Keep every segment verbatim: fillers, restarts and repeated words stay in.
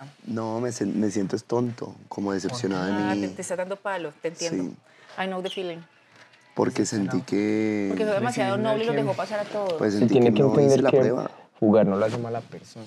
No, me, me siento es tonto, como decepcionado de Ah, mí. te, te está dando palos, te entiendo. Sí. I know the feeling. Porque sentí que... Porque fue demasiado noble y los dejó pasar a todos. Pues Se sentí tiene que que no hice entender la que prueba. jugar no lo hace mala persona.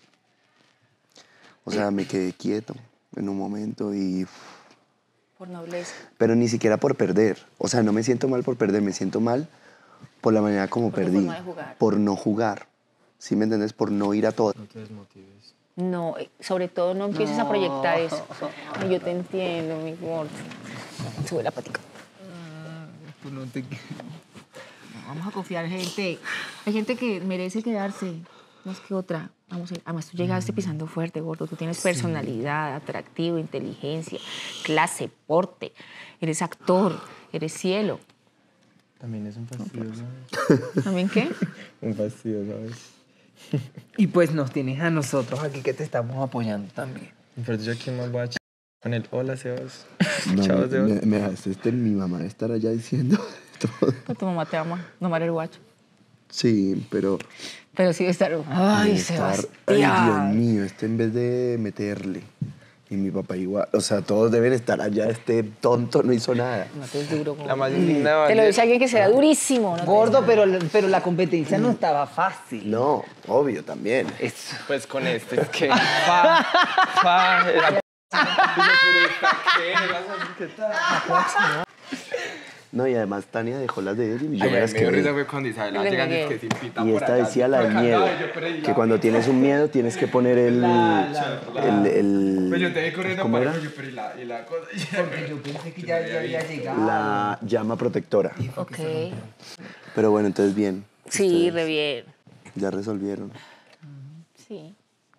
O sea, me quedé quieto en un momento y... Por nobleza. Pero ni siquiera por perder. O sea, no me siento mal por perder, me siento mal por la manera como Por tu perdí. forma de jugar. Por no jugar. ¿Sí me entiendes? Por no ir a todo. No te desmotives. No, eh, sobre todo no empieces a proyectar eso. Ay, yo te entiendo, mi gordo. Sube la patica. Pues no te... No, vamos a confiar, gente. Hay gente que merece quedarse, más que otra. Vamos a ir. Además, tú llegaste pisando fuerte, gordo. Tú tienes personalidad, atractivo, inteligencia, clase, porte. Eres actor, eres cielo. También es un fastidio, ¿sabes? ¿También qué? Un fastidio, ¿sabes? Y pues nos tienes a nosotros aquí que te estamos apoyando también. Pero yo aquí más voy a ch... con el hola, Sebas. No, Chao, me, Sebas. me, me dejaste este, mi mamá estar allá diciendo todo. Pero tu mamá te ama, no mal el guacho. Sí, pero... Pero sí de estar... Ay, de estar- Sebastián. Ay, Dios mío, este en vez de meterle. Y mi papá igual. O sea, todos deben estar allá. Este tonto no hizo nada. No te es duro, gordo. La más indignada. Te lo dice alguien que será durísimo. ¿No? Gordo, pero, pero la competencia no estaba fácil. No, obvio, también. Eso. Pues con este es que... Fa, fa... Era... Dice, pero ¿esta qué? ¿Vas a- ¿Qué tal? No, y además Tania dejó las de ella y yo Ay, me ay, las me dio risa quedé. fue cuando Isabela Le llega pegué. y que se impita Y por esta acá, decía la de por acá, miedo. no, yo por ahí la- Que cuando tienes un miedo tienes que poner el... el, el Pues yo te vi corriendo ¿cómo para era? yo, pero y la, y la cosa... Porque yo pensé que ya, ya había llegado. La llama protectora. Ok. Pero bueno, entonces bien. Sí, Ustedes re bien. Ya resolvieron. Sí.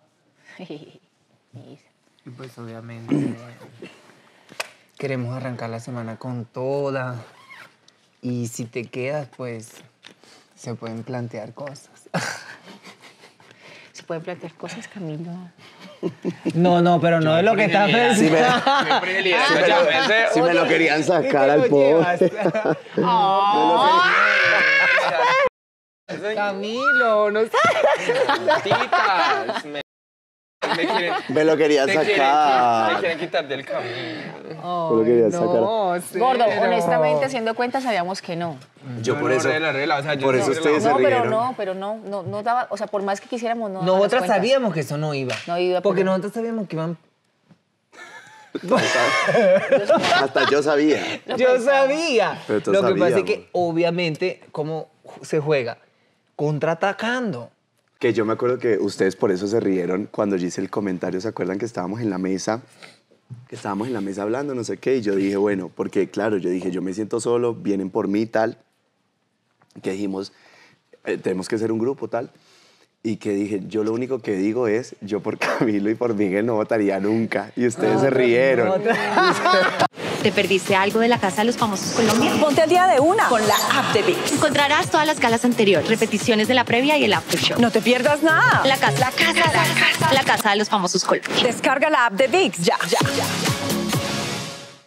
Y pues obviamente queremos arrancar la semana con toda. Y si te quedas, pues se pueden plantear cosas. Se pueden plantear cosas, Camilo. No, no, pero no es lo que estás pensando. Sí me, Mi prioridad, sí me ya lo, pensé, sí me lo querían sacar al pobre. Camilo, no sé. Titas, me, me quieren, Me lo querían me quieren, me sacar. quieren quitar del camino. Me lo querían sacar. Gordo, honestamente, haciendo cuentas, sabíamos que no. Yo por No, eso... regla, regla, o sea, yo por no- eso ustedes se No, pero rieron. no, pero no, no, no daba, o sea, por más que quisiéramos, no. daban las Nosotras cuentas. sabíamos que eso no iba. No iba, Porque pero- nosotros sabíamos que iban. Hasta yo sabía. Lo Yo pensaba. sabía. Pero tú Lo que pasa es sabíamos. que, obviamente, ¿cómo se juega? Contraatacando. Que yo me acuerdo que ustedes por eso se rieron cuando yo hice el comentario. ¿Se acuerdan que estábamos en la mesa? Que estábamos en la mesa hablando, no sé qué. Y yo dije, bueno, porque claro, yo dije, yo me siento solo, vienen por mí, tal. Que dijimos, eh, tenemos que ser un grupo, tal. Y que dije, yo lo único que digo es, yo por Camilo y por Miguel no votaría nunca. Y ustedes se rieron. ¿Te perdiste algo de la Casa de los Famosos Colombia? Ponte al día de una con la app de ViX. Encontrarás todas las galas anteriores, repeticiones de la previa y el after show. No te pierdas nada. La casa, la casa, la casa, la casa de los Famosos Colombia. Descarga la app de ViX ya, ya, ya.